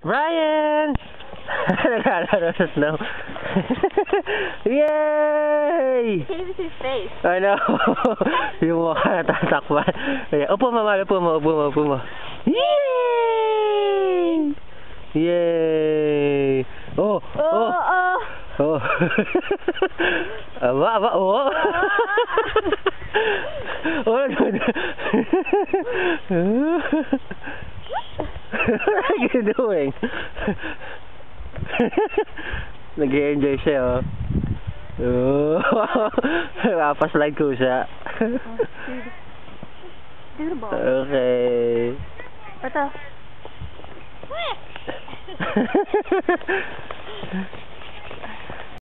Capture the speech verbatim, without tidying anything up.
Ryan! Naglalaro sa snow. Yay! Can't even see his face. I know. Yung mukha natatakpan. Ayan. Upo mo, mahal. Upo mo, upo mo, upo mo. Yay! Yay! Oh! Oh, Oh! oh. Oh! Aba, aba, oh! Oh, no, no. What are you doing? Nag-i-enjoy siya, oh. Oh. Papaslide ko siya. Do the ball. Okay. Ito.